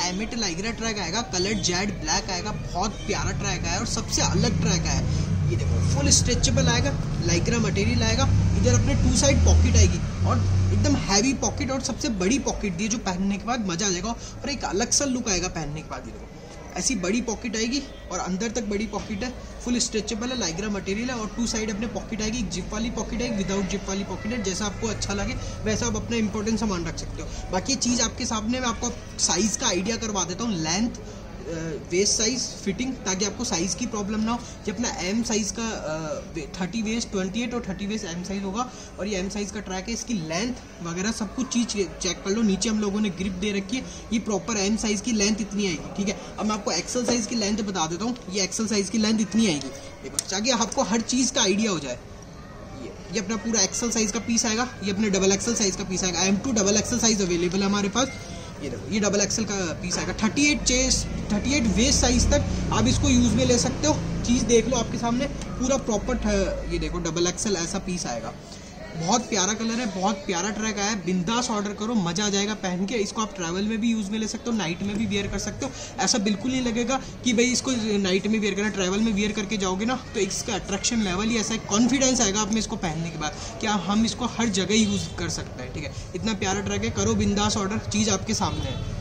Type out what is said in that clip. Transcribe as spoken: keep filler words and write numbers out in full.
Emit lycra track आएगा, colour jet black आएगा, बहुत प्यारा ट्रैक आया और सबसे अलग ट्रैक है। ये देखो फुल स्ट्रेचेबल आएगा, लाइक्रा मटेरियल आएगा, इधर अपने टू साइड पॉकेट आएगी और एकदम हैवी पॉकेट और सबसे बड़ी पॉकेट दी है जो पहनने के बाद मजा आ जाएगा और एक अलग सा लुक आएगा पहनने के बाद। ये देखो ऐसी बड़ी पॉकेट आएगी और अंदर तक बड़ी पॉकेट है, फुल स्ट्रेचेबल है, लाइग्रा मटेरियल है और टू साइड अपने पॉकेट आएगी। एक जिप वाली पॉकेट है, विदाउट जिप वाली पॉकेट है, जैसा आपको अच्छा लगे वैसा आप अपना इंपॉर्टेंट सामान रख सकते हो। बाकी ये चीज़ आपके सामने मैं आपको साइज़ का आइडिया करवा देता हूँ, लेंथ, वेस्ट साइज, फिटिंग, ताकि आपको साइज़ की प्रॉब्लम ना हो। ये अपना एम साइज़ का थर्टी वेस्ट ट्वेंटी एट और थर्टी वेस्ट एम साइज़ होगा और ये एम साइज़ का ट्रैक है। इसकी लेंथ वगैरह सब कुछ चीज़ चेक कर लो, नीचे हम लोगों ने ग्रिप दे रखी है, ये प्रॉपर एम साइज़ की लेंथ इतनी आएगी। ठीक है, अब मैं आपको एक्सल साइज़ की लेंथ बता देता हूँ, ये एक्सल साइज़ की लेंथ इतनी आएगी। देखो ताकि आपको हर चीज़ का आइडिया हो जाए। ये ये अपना पूरा एक्सल साइज़ का पीस आएगा, ये अपने डबल एक्सल साइज़ का पीस आएगा। M to double XL size available है हमारे पास। ये देखो ये डबल एक्सल का पीस आएगा, thirty eight chest thirty eight waist size तक आप इसको यूज़ में ले सकते हो। चीज़ देख लो आपके सामने पूरा प्रॉपर, ये देखो डबल एक्सल ऐसा पीस आएगा। बहुत प्यारा कलर है, बहुत प्यारा ट्रैक आया है, बिंदास ऑर्डर करो, मज़ा आ जाएगा पहन के। इसको आप ट्रैवल में भी यूज़ में ले सकते हो, नाइट में भी वेयर कर सकते हो। ऐसा बिल्कुल नहीं लगेगा कि भाई इसको नाइट में वेयर करना, ट्रैवल में वेयर करके जाओगे ना तो इसका अट्रैक्शन लेवल ही ऐसा है, कॉन्फिडेंस आएगा आप में इसको पहनने के बाद कि हम इसको हर जगह यूज़ कर सकते हैं। ठीक है, इतना प्यारा ट्रैक है, करो बिंदास ऑर्डर, चीज़ आपके सामने है।